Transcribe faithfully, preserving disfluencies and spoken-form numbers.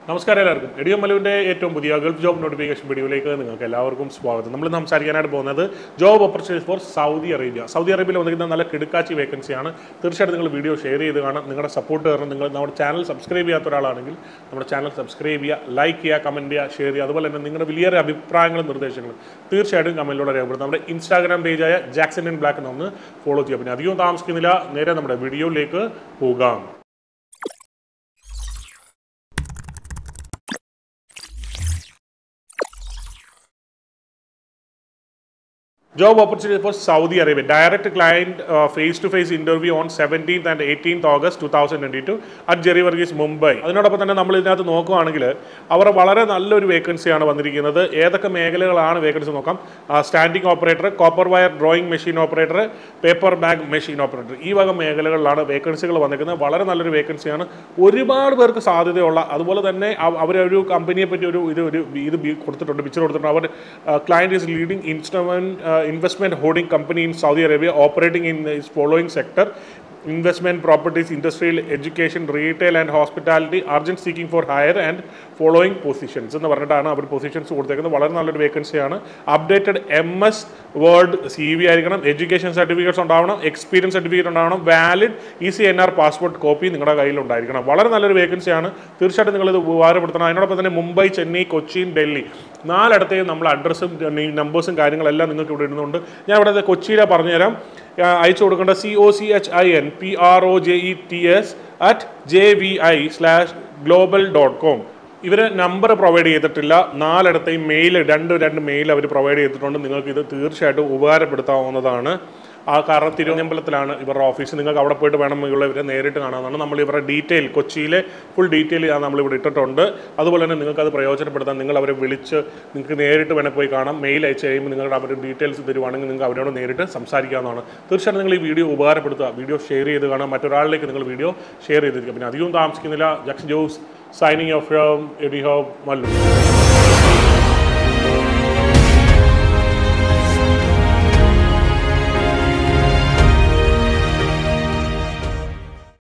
നമസ്കാരം എല്ലാവർക്കും. എഡിയോ മലുവിൻ്റെ ഏറ്റവും പുതിയ ഗൾഫ് ജോബ് നോട്ടിഫിക്കേഷൻ വീഡിയോയിലേക്ക് നിങ്ങൾക്ക് എല്ലാവർക്കും സ്വാഗതം. നമ്മൾ സംസാരിക്കാനായിട്ട് പോകുന്നത് job opportunities for Saudi Arabia. Saudi അറേബ്യയിൽ വന്നിരിക്കുന്ന നല്ല കിടുക്കാച്ചി വേക്കൻസിയാണ്. തീർച്ചയായിട്ടും നിങ്ങൾ വീഡിയോ ഷെയർ ചെയ്ത് കാണാം. നിങ്ങളുടെ സപ്പോർട്ട് കാരണം നിങ്ങൾ നമ്മുടെ ചാനൽ സബ്സ്ക്രൈബ് ചെയ്യാത്ത ഒരാളാണെങ്കിൽ നമ്മുടെ ചാനൽ സബ്സ്ക്രൈബ് ചെയ്യുക, ലൈക്ക് ചെയ്യുക, കമൻറ്റ് ചെയ്യുക, ഷെയർ ചെയ്യുക. അതുപോലെ തന്നെ നിങ്ങളുടെ വലിയ അഭിപ്രായങ്ങളും നിർദ്ദേശങ്ങളും തീർച്ചയായിട്ടും കമൻറ്റിലൂടെ രേഖപ്പെടുത്തും. നമ്മുടെ ഇൻസ്റ്റാഗ്രാം പേജായ ജാക്സൺ ഇൻ ബ്ലാക്ക് ഒന്ന് ഫോളോ ചെയ്യുക. പിന്നെ അധികം താമസിക്കുന്നില്ല, നേരെ നമ്മുടെ വീഡിയോയിലേക്ക് പോകാം. Job opportunity for Saudi Arabia. Direct client uh, face-to-face interview on seventeenth and eighteenth August twenty twenty-two at Jerry Varghese, Mumbai. അതിനോടൊപ്പം തന്നെ നമ്മൾ ഇതിനകത്ത് നോക്കുകയാണെങ്കിൽ അവർ വളരെ നല്ലൊരു വേക്കൻസിയാണ് വന്നിരിക്കുന്നത്. ഏതൊക്കെ മേഖലകളാണ് വേക്കൻസി നോക്കാം. Standing operator, copper wire drawing machine operator, paper bag machine operator, ഈ വക മേഖലകളിലാണ് വേക്കൻസികൾ വന്നിരിക്കുന്നത്. വളരെ നല്ലൊരു വേക്കൻസിയാണ്. ഒരുപാട് പേർക്ക് സാധ്യതയുള്ള, അതുപോലെ തന്നെ അവരൊരു കമ്പനിയെ പറ്റി ഒരു ഇത് ഒരു ഇത് കൊടുത്തിട്ടുണ്ട്, പിക്ചർ കൊടുത്തിട്ടുണ്ട്. അവർ client is leading instrument investment holding company in Saudi Arabia operating in its following sector: investment, properties, industrial, education, retail and hospitality, urgent seeking for hire and following positions എന്ന് പറഞ്ഞിട്ടാണ് അവർ പൊസിഷൻസ് കൊടുത്തേക്കുന്നത്. വളരെ നല്ലൊരു വേക്കൻസിയാണ്. Updated M S word C V ആയിരിക്കണം, education certificates ഉണ്ടാവണം, experience certificate ഉണ്ടാവണം, valid E C N R passport copy നിങ്ങളുടെ കയ്യിൽ ഉണ്ടായിരിക്കണം. വളരെ നല്ലൊരു വേക്കൻസിയാണ്. തീർച്ചയായിട്ടും നിങ്ങളിത് ഉപകാരപ്പെടുത്തണം. അതിനോടൊപ്പം തന്നെ മുംബൈ, ചെന്നൈ, കൊച്ചി, ഡൽഹി നാലിടത്തെയും നമ്മൾ അഡ്രസ്സും നമ്പേഴ്സും കാര്യങ്ങളെല്ലാം നിങ്ങൾക്ക് ഇവിടെ ഇടുന്നുണ്ട്. ഞാൻ ഇവിടെ കൊച്ചിയിലെ പറഞ്ഞുതരാം. അയച്ചു കൊടുക്കേണ്ട C O C H I N P R O J E T S at J V I slash global dot com. ഇവർ നമ്പർ പ്രൊവൈഡ് ചെയ്തിട്ടില്ല. നാലിടത്തെയും മെയിൽ, രണ്ട് രണ്ട് മെയിൽ അവർ പ്രൊവൈഡ് ചെയ്തിട്ടുണ്ട്. നിങ്ങൾക്ക് ഇത് തീർച്ചയായിട്ടും ഉപകാരപ്പെടുത്താവുന്നതാണ്. ആ കാരണം തിരുവനന്തപുരത്തിലാണ് ഇവരുടെ ഓഫീസ്. നിങ്ങൾക്ക് അവിടെ പോയിട്ട് വേണമെങ്കിൽ ഇവരെ നേരിട്ട് കാണാവുന്നതാണ്. നമ്മൾ ഇവരുടെ ഡീറ്റെയിൽ, കൊച്ചിയിലെ ഫുൾ ഡീറ്റെയിൽ നമ്മളിവിടെ ഇട്ടിട്ടുണ്ട്. അതുപോലെ തന്നെ നിങ്ങൾക്കത് പ്രയോജനപ്പെടുത്താൻ നിങ്ങൾ അവരെ വിളിച്ച് നിങ്ങൾക്ക് നേരിട്ട് വേണേൽ പോയി കാണാം. മെയിൽ അയച്ച് കഴിയുമ്പോൾ നിങ്ങളുടെ അവരുടെ ഡീറ്റെയിൽസ് തരുവാണെങ്കിൽ നിങ്ങൾക്ക് അവരോട് നേരിട്ട് സംസാരിക്കാവുന്നതാണ്. തീർച്ചയായിട്ടും നിങ്ങൾ ഈ വീഡിയോ ഉപകാരപ്പെടുത്തുക. വീഡിയോ ഷെയർ ചെയ്ത് കാണാം. മറ്റൊരാളിലേക്ക് നിങ്ങൾ വീഡിയോ ഷെയർ ചെയ്തിരിക്കുക. പിന്നെ അധികം താമസിക്കുന്നില്ല. ജക്സ് ജോസ് സൈനിങ് ഓഫ് ഫ്രം എഡിയോ മല്ലു.